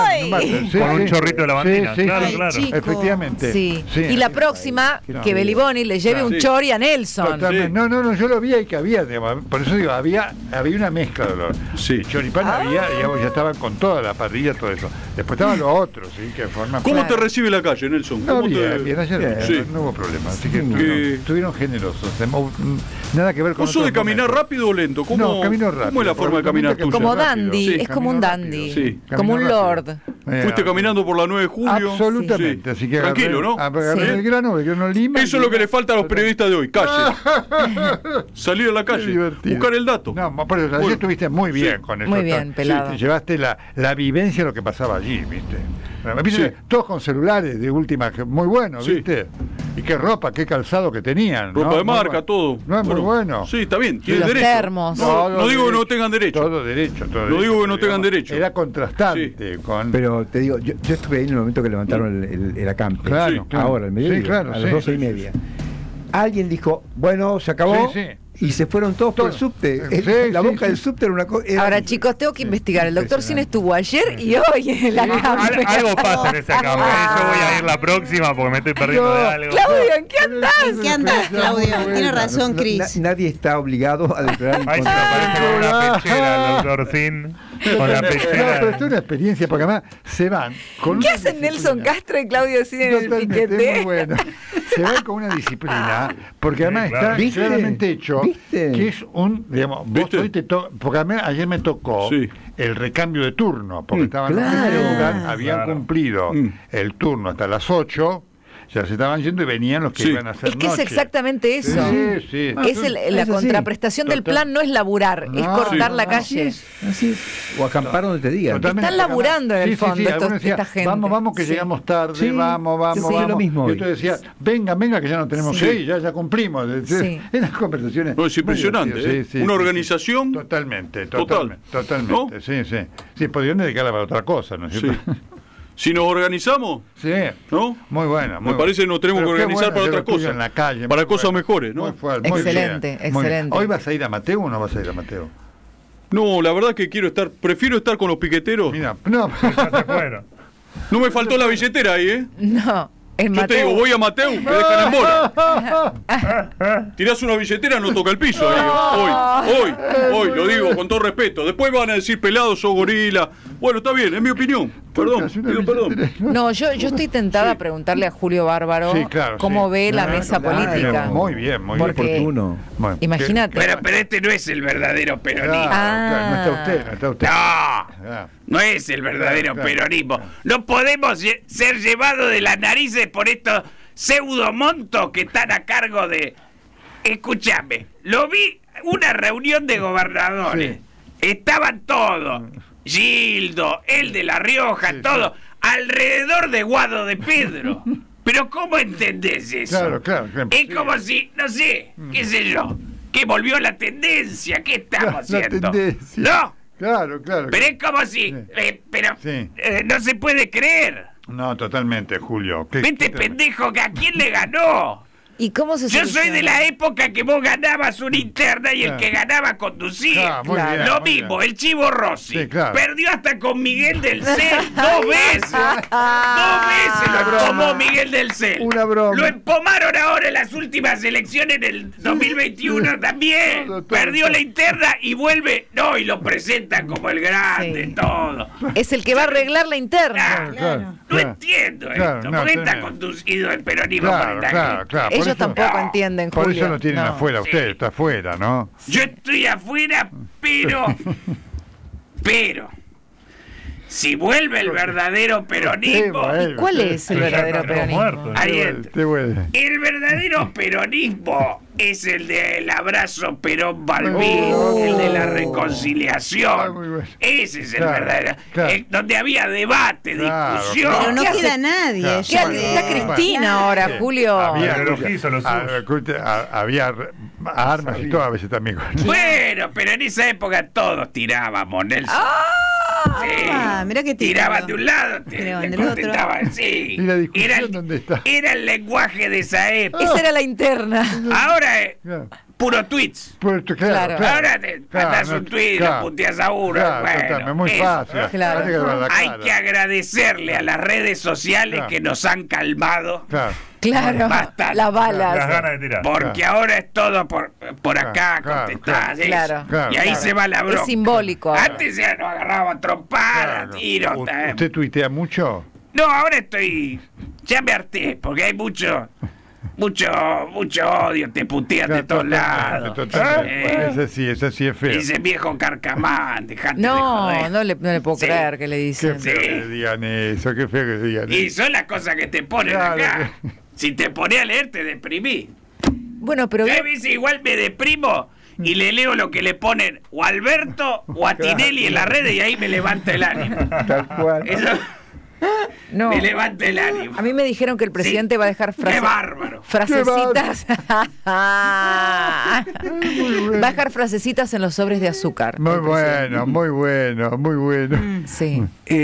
Speaker 5: Con un chorrito de lavandina. Claro.
Speaker 2: Efectivamente.
Speaker 1: Y la próxima, que Beliboni le lleve un chori a Nelson.
Speaker 2: No, yo lo vi ahí que había, por eso digo, había una mezcla de olor. Choripán había, digamos, ya estaban con toda la parrilla, todo eso. Después estaban los otros, ¿sí? Que forman.
Speaker 4: ¿Cómo te recibe la calle, Nelson?
Speaker 2: Bien, ayer no hubo problema, así que estuvieron generosos. Nada que ver con.
Speaker 4: ¿Vos sos de caminar rápido o lento?
Speaker 2: No, camino rápido.
Speaker 4: ¿Cómo es la forma de caminar tuya?
Speaker 1: Como dandy, es como un dandy, como un lord.
Speaker 4: Fuiste caminando por la 9 de julio.
Speaker 2: Absolutamente, así que
Speaker 4: tranquilo, ¿no?
Speaker 2: Agarré el grano Lima.
Speaker 4: Eso es lo que le falta a los periodistas de hoy, calle. Salir a la calle, buscar el dato.
Speaker 2: No, por eso, ayer estuviste muy bien con eso.
Speaker 1: Muy bien, pelado.
Speaker 2: Te llevaste la vivencia de lo que pasaba allí, ¿viste? Todos con celulares de última, muy buenos, ¿viste? Y qué ropa, qué calzado que tenían.
Speaker 4: Ropa de marca, todo.
Speaker 2: No es muy bueno.
Speaker 4: Sí, está bien, tienen derecho.
Speaker 1: Termos.
Speaker 4: No digo que no tengan derecho.
Speaker 2: Todo derecho.
Speaker 4: No digo que no tengan derecho.
Speaker 2: Era contrastante con. Pero te digo, yo estuve ahí en el momento que levantaron el acampe. Claro. Ahora, al mediodía, a las 12:30. Alguien dijo, bueno, se acabó. Y se fueron todos por el subte. La boca del subte era una cosa.
Speaker 1: Ahora, chicos, tengo que investigar. El doctor Sin estuvo ayer y hoy en la campe.
Speaker 5: Algo pasa en esa campe. Yo voy a ir la próxima porque me estoy perdiendo de algo.
Speaker 1: Claudio, ¿en qué andás?
Speaker 7: ¿En qué andás, Claudio? Tiene razón, Cris.
Speaker 2: Nadie está obligado a declarar
Speaker 5: Ahí se aparece con una pechera el doctor Sin. Con la pechera.
Speaker 2: Pero es una experiencia porque además se van.
Speaker 1: ¿Qué hacen Nelson Castro y Claudio Sin en el piquete?
Speaker 2: Muy bueno. Se van con una disciplina porque además está claramente hecho. Que es un, digamos, porque ayer me tocó el recambio de turno, porque estaban habían cumplido el turno hasta las 8, ya se estaban yendo y venían los que iban a hacer
Speaker 1: noche. Es exactamente eso. La contraprestación del plan no es laburar, es cortar la calle.
Speaker 2: Así es. O acampar donde te digan.
Speaker 1: Están laburando en el fondo esta gente.
Speaker 2: Vamos que llegamos tarde, vamos. Lo mismo. Yo te decía, venga, que ya no tenemos que ir, ya cumplimos. Esas conversaciones.
Speaker 4: No, es impresionante. Una organización.
Speaker 2: Totalmente. ¿No? Sí, podrían dedicarla para otra cosa, ¿no es cierto?
Speaker 4: Si nos organizamos, ¿no?
Speaker 2: Muy buena.
Speaker 4: Me parece que nos tenemos que organizar para otra cosa.
Speaker 2: En la calle,
Speaker 4: para cosas mejores, ¿no?
Speaker 1: Excelente.
Speaker 2: ¿Hoy vas a ir a Mateo o no vas a ir a Mateo?
Speaker 4: No, la verdad que prefiero estar con los piqueteros.
Speaker 2: Mira,
Speaker 4: no me faltó la billetera ahí, ¿eh?
Speaker 1: No.
Speaker 4: Yo te digo, voy a Mateo, me dejan en bola. Tirás una billetera, no toca el piso ahí. Hoy, lo digo con todo respeto. Después van a decir pelado, sos gorila. Bueno, está bien, es mi opinión. Perdón.
Speaker 1: No, yo estoy tentada a preguntarle a Julio Bárbaro cómo ve la mesa política.
Speaker 2: Muy bien, muy oportuno.
Speaker 1: Imagínate.
Speaker 8: Pero este no es el verdadero peronismo.
Speaker 2: No está usted.
Speaker 8: No es el verdadero peronismo. No podemos ser llevados de las narices por estos pseudomontos que están a cargo de... Escúchame, lo vi una reunión de gobernadores. Estaban todos. Gildo, el de La Rioja, todo. Alrededor de Guado de Pedro. Pero ¿cómo entendés eso?
Speaker 2: Claro.
Speaker 8: Es como si, no sé, qué sé yo, que volvió la tendencia. ¿Qué estamos haciendo? ¿No?
Speaker 2: Claro.
Speaker 8: Pero es como si... no se puede creer.
Speaker 2: No, totalmente, Julio.
Speaker 8: Vete, pendejo, que ¿a quién le ganó?
Speaker 1: ¿Y cómo se
Speaker 8: Yo soy de la época que vos ganabas una interna y el que ganaba conducía. Lo mismo, el Chivo Rossi. Perdió hasta con Miguel del Cel 2 veces. 2 veces lo empomó Miguel del Cel.
Speaker 2: Una broma.
Speaker 8: Lo empomaron ahora en las últimas elecciones del 2021 también. Perdió la interna y vuelve. No, y lo presentan como el grande, todo.
Speaker 1: Es el que va a arreglar la interna.
Speaker 8: No entiendo esto. ¿Por qué está conducido el peronismo para esta gente?
Speaker 1: Ellos tampoco entienden, Julio.
Speaker 2: Por eso lo tienen afuera, usted está afuera, ¿no?
Speaker 8: Yo estoy afuera, pero si vuelve el verdadero peronismo...
Speaker 1: ¿Cuál es el verdadero peronismo?
Speaker 8: El verdadero peronismo es el del abrazo Perón-Balbín, el de la reconciliación. Ese es el verdadero. Donde había debate, discusión.
Speaker 7: Pero no queda nadie.
Speaker 1: Está Cristina ahora, Julio.
Speaker 2: Había armas y todo a veces también.
Speaker 8: Bueno, pero en esa época todos tirábamos, Nelson.
Speaker 7: Mirá que
Speaker 10: tiraban de un lado, te contestaban, sí.
Speaker 2: ¿Y la discusión dónde está?
Speaker 10: Era el lenguaje de esa época.
Speaker 1: Esa era la interna.
Speaker 10: Ahora es puro tweets.
Speaker 2: Claro.
Speaker 10: Ahora te mandas un tweet y lo puteas a uno. Bueno,
Speaker 2: es muy fácil.
Speaker 10: Hay que agradecerle a las redes sociales que nos han calmado.
Speaker 1: Claro, las balas.
Speaker 5: Las ganas de tirar.
Speaker 10: Porque ahora es todo por acá, contestás. Y ahí se va la bronca.
Speaker 1: Es simbólico.
Speaker 10: Antes ya nos agarraban trompadas, tiros.
Speaker 2: ¿Usted tuitea mucho?
Speaker 10: No, ahora ya me harté, porque hay mucho odio, te putean de todos lados.
Speaker 2: Ese sí es feo.
Speaker 10: Dice viejo carcamán, dejate de joder.
Speaker 1: No le puedo creer que le dicen.
Speaker 2: Qué feo que digan eso, qué feo que digan eso.
Speaker 10: Y son las cosas que te ponen acá. Si te pones a leer, te deprimí.
Speaker 1: Bueno, pero...
Speaker 10: A veces igual me deprimo y le leo lo que le ponen o a Alberto o a Tinelli en la red y ahí me levanta el ánimo.
Speaker 2: Tal cual.
Speaker 10: Eso...
Speaker 1: No.
Speaker 10: Me levanta el ánimo.
Speaker 1: A mí me dijeron que el presidente va a dejar
Speaker 10: ¡Qué bárbaro!
Speaker 1: frasecitas. Va a dejar frasecitas en los sobres de azúcar.
Speaker 2: Muy bueno.
Speaker 1: Sí.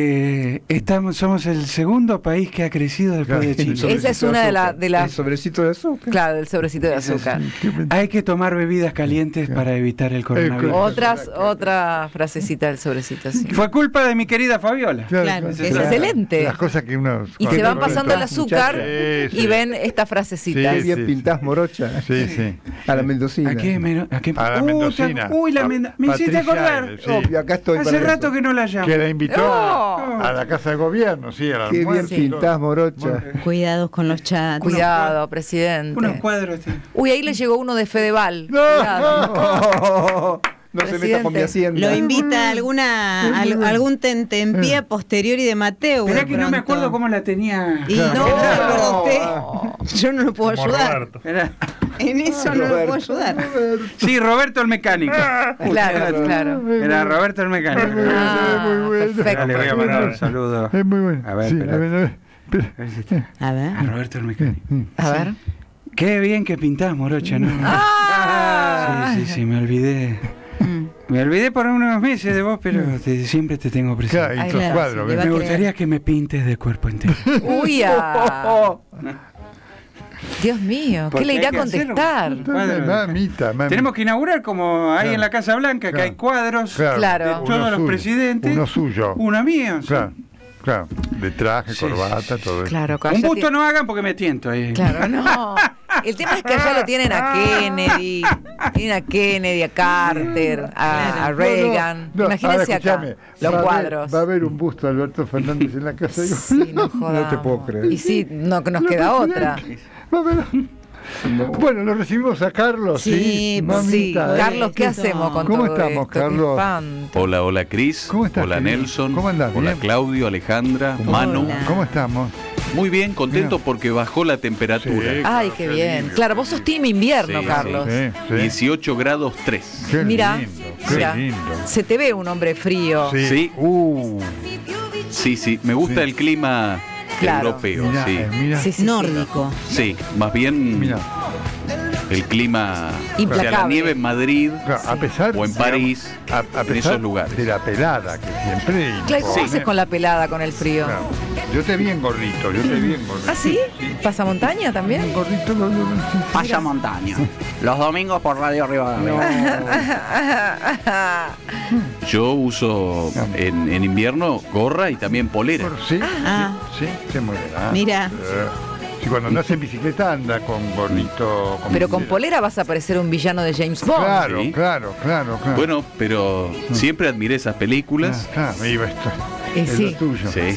Speaker 6: Somos el segundo país que ha crecido después de Chile.
Speaker 1: Esa es una de las...
Speaker 3: El sobrecito de azúcar.
Speaker 1: Claro, el sobrecito de azúcar.
Speaker 6: Hay que tomar bebidas calientes para evitar el coronavirus.
Speaker 1: Otra frasecita del sobrecito, sí.
Speaker 6: Fue culpa de mi querida Fabiola.
Speaker 1: Claro, es excelente.
Speaker 2: Las cosas que uno...
Speaker 1: Y se van pasando el azúcar y ven esta frasecita.
Speaker 3: Qué bien pintás morocha.
Speaker 2: Sí.
Speaker 3: A la mendocina.
Speaker 6: ¿A qué?
Speaker 2: A la mendocina.
Speaker 6: Uy, me hiciste acordar.
Speaker 3: Acá estoy.
Speaker 6: Hace rato que no la llamo.
Speaker 2: Que la invitó a la casa de gobierno, sí, a la
Speaker 3: Qué bien pintás morocha.
Speaker 7: Cuidados con los chats.
Speaker 1: Cuidado, presidente.
Speaker 6: Unos cuadros.
Speaker 1: Uy, ahí le llegó uno de Fedeval. Cuidado.
Speaker 3: No se meta con mi hacienda.
Speaker 7: Lo invita a algún tentempié posterior y de Mateo.
Speaker 6: Mirá que no me acuerdo cómo la tenía.
Speaker 7: Y no se acuerda usted. Yo no lo puedo ayudar. En eso no lo puedo ayudar.
Speaker 6: Sí, Roberto el mecánico.
Speaker 1: Claro.
Speaker 6: Era Roberto el mecánico.
Speaker 1: Muy bueno. Perfecto.
Speaker 6: Le voy a mandar un saludo.
Speaker 2: Es muy bueno.
Speaker 6: A ver,
Speaker 2: sí,
Speaker 6: a ver. A Roberto el mecánico.
Speaker 1: A ver.
Speaker 6: Qué bien que pintás, morocha, ¿no? Sí, me olvidé. Me olvidé por unos meses de vos, pero siempre te tengo presente.
Speaker 2: Claro, y tus cuadros.
Speaker 6: Me gustaría que me pintes de cuerpo entero.
Speaker 1: ¡Uy! Dios mío, ¿qué le irá a contestar?
Speaker 2: Mamita.
Speaker 6: Tenemos que inaugurar como ahí en la Casa Blanca, que hay cuadros de todos los presidentes.
Speaker 2: Uno suyo.
Speaker 6: Uno mío.
Speaker 2: Claro, de traje, corbata, todo eso.
Speaker 1: Claro,
Speaker 6: un busto no hagan porque me tiento ahí.
Speaker 1: Claro, no. El tema es que allá lo tienen a Kennedy. Tienen a Kennedy, a Carter, a Reagan. Imagínense acá los cuadros.
Speaker 2: Va a haber un busto de Alberto Fernández en la casa.
Speaker 1: Sí, no jodas.
Speaker 3: No te puedo creer.
Speaker 1: Y sí, no nos queda otra.
Speaker 2: Bueno, lo recibimos a Carlos.
Speaker 1: Sí, mamita. Carlos, ¿qué hacemos con
Speaker 2: ¿Cómo
Speaker 1: todo
Speaker 2: estamos,
Speaker 1: esto?
Speaker 2: Carlos?
Speaker 8: Hola, Cris.
Speaker 2: ¿Cómo estás?
Speaker 8: Hola, Nelson.
Speaker 2: ¿Cómo andás?
Speaker 8: Hola,
Speaker 2: ¿Bien?
Speaker 8: Claudio, Alejandra, Manu.
Speaker 2: ¿Cómo estamos?
Speaker 8: Muy bien, contento porque bajó la temperatura.
Speaker 2: Sí,
Speaker 1: Ay, qué bien. Claro, vos sos team invierno, Carlos.
Speaker 2: Sí.
Speaker 8: 18 grados 3.
Speaker 2: Qué
Speaker 1: Mira,
Speaker 2: lindo.
Speaker 1: Se te ve un hombre frío.
Speaker 8: Sí. Sí, me gusta el clima europeo.
Speaker 2: Mirá.
Speaker 1: Sí,
Speaker 7: nórdico.
Speaker 8: Sí, más bien el clima,
Speaker 1: implacable.
Speaker 8: O sea, la nieve en Madrid,
Speaker 2: a pesar,
Speaker 8: o en París,
Speaker 2: a
Speaker 8: en esos lugares.
Speaker 2: De la pelada que siempre.
Speaker 1: Claro, ¿cómo haces con la pelada, con el frío?
Speaker 2: Claro. Yo te vi en gorrito,
Speaker 1: ¿Ah, sí? ¿Pasa montaña también?
Speaker 2: En gorrito
Speaker 10: Pasa montaña. Los domingos por Radio Rivadavia.
Speaker 8: Yo uso en invierno gorra y también polera.
Speaker 2: Sí, se muere.
Speaker 7: Mira.
Speaker 2: Si cuando andas en bicicleta anda con gorrito.
Speaker 1: Pero con polera vas a parecer un villano de James Bond.
Speaker 2: Claro.
Speaker 8: Bueno, pero siempre admiré esas películas.
Speaker 2: Es lo tuyo.
Speaker 8: Sí.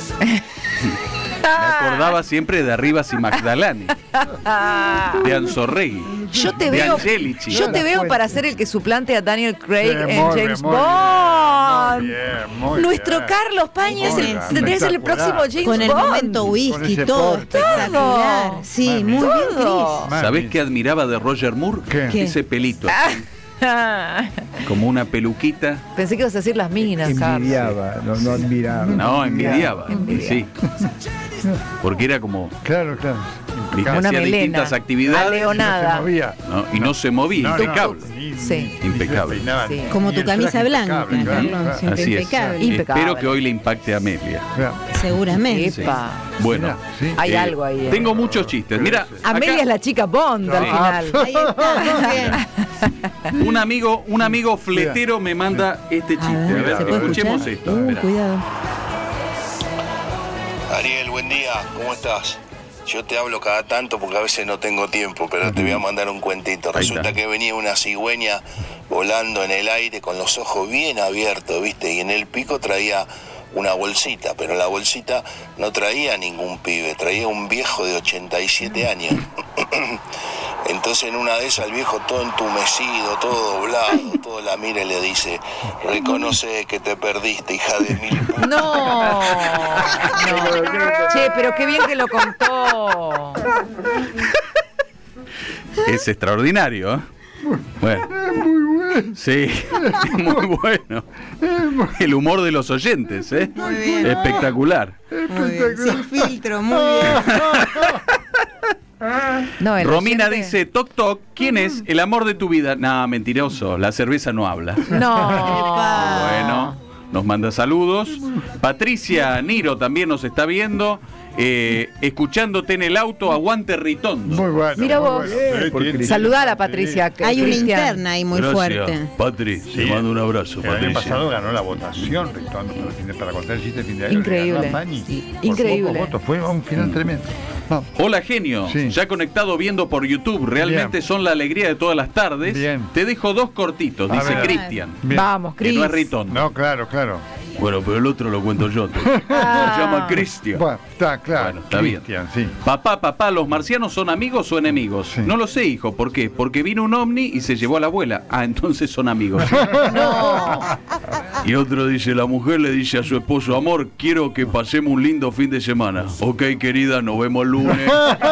Speaker 8: Me acordaba siempre de Arribas y Magdalane, de Anzorregui, de Angelici.
Speaker 1: Yo te veo para ser el que suplante a Daniel Craig en James Bond. Nuestro Carlos Pañi tendría que ser el próximo James Bond.
Speaker 7: Con el momento whisky, todo espectacular. Sí, muy bien, Cris.
Speaker 8: ¿Sabés qué admiraba de Roger Moore?
Speaker 2: ¿Qué?
Speaker 8: Ese pelito. Como una peluquita.
Speaker 1: Pensé que ibas a decir las minas,
Speaker 3: envidiaba, no admiraba.
Speaker 8: No, envidiaba. Sí. Porque era como
Speaker 1: Hacía
Speaker 9: distintas actividades. No se movía. Impecable. Impecable.
Speaker 7: Como tu camisa blanca.
Speaker 9: Así es. Espero que hoy le impacte a Amelia.
Speaker 7: Seguramente.
Speaker 9: Bueno,
Speaker 1: hay algo ahí.
Speaker 9: Tengo muchos chistes. Mira,
Speaker 1: Amelia es la chica Bond al final.
Speaker 7: Ahí está.
Speaker 9: Un amigo fletero me manda este chiste. A ver, escuchemos esto.
Speaker 7: Cuidado.
Speaker 11: Ariel, buen día. ¿Cómo estás? Yo te hablo cada tanto porque a veces no tengo tiempo, pero te voy a mandar un cuentito. Resulta que venía una cigüeña volando en el aire con los ojos bien abiertos, ¿viste? Y en el pico traía una bolsita, pero la bolsita no traía ningún pibe, traía un viejo de 87 años. Entonces en una de esas el viejo todo entumecido, todo doblado, todo la mira y le dice: reconoce que te perdiste, hija de mil putas.
Speaker 1: No. Che, pero qué bien que lo contó.
Speaker 9: Es extraordinario, ¿eh? Bueno. Sí, muy bueno. El humor de los oyentes, ¿eh?
Speaker 7: Muy bien.
Speaker 9: Espectacular.
Speaker 7: Muy bien. Sin filtro, muy bien.
Speaker 1: No,
Speaker 9: Romina dice: toc toc, ¿quién es el amor de tu vida? Nah, mentiroso, la cerveza no habla.
Speaker 1: No.
Speaker 9: Bueno, nos manda saludos. Patricia Niro también nos está viendo. Escuchándote en el auto, aguante Ritondo.
Speaker 2: Muy bueno.
Speaker 1: Mira vos.
Speaker 2: Bueno.
Speaker 1: Saludá a la Patricia.
Speaker 7: Hay una interna ahí muy fuerte.
Speaker 9: Patri, te mando un abrazo.
Speaker 2: El año pasado ganó la votación Ritondo para contar el chiste de fin de año.
Speaker 1: Increíble. Increíble.
Speaker 2: Votos. Fue un final tremendo.
Speaker 9: No. Hola, genio. Sí. Ya conectado viendo por YouTube. Realmente bien. Son la alegría de todas las tardes. Bien. Te dejo dos cortitos, dice Cristian.
Speaker 1: Vamos, Cris.
Speaker 9: Que no es Ritondo.
Speaker 2: No, claro.
Speaker 9: Bueno, pero el otro lo cuento yo. Se llama Cristian.
Speaker 2: Bueno, está claro. Bueno,
Speaker 9: está Christian, bien. Sí. Papá, ¿los marcianos son amigos o enemigos? Sí. No lo sé, hijo. ¿Por qué? Porque vino un ovni y se llevó a la abuela. Ah, entonces son amigos. No. Y otro dice: la mujer le dice a su esposo: amor, quiero que pasemos un lindo fin de semana. Ok, querida, nos vemos el lunes.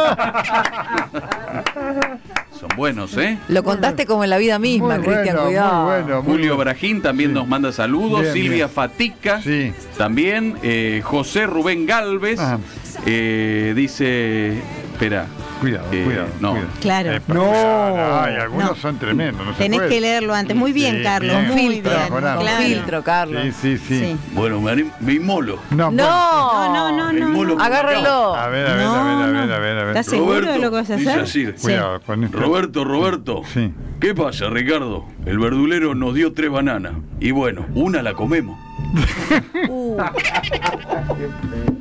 Speaker 9: Son buenos, ¿eh?
Speaker 1: Lo contaste como en la vida misma, Cristian, cuidado.
Speaker 2: Muy bueno,
Speaker 9: Julio Brajín también nos manda saludos. Bien, Silvia Fatica también. José Rubén Galvez dice... Espera.
Speaker 2: Cuidado.
Speaker 9: No.
Speaker 7: Claro.
Speaker 2: Ay, algunos son tremendos. No
Speaker 7: tenés que leerlo antes. Muy bien, Carlos.
Speaker 1: Con
Speaker 7: muy
Speaker 1: filtro.
Speaker 7: Bien.
Speaker 1: Con filtro, Carlos.
Speaker 2: Sí.
Speaker 9: Bueno, me inmolo.
Speaker 1: No. Agárrenlo.
Speaker 2: A ver.
Speaker 7: ¿Estás seguro de lo que vas a hacer?
Speaker 9: Así. Cuidado con esto. Roberto. Sí. ¿Qué pasa, Ricardo? El verdulero nos dio 3 bananas. Y bueno, una la comemos.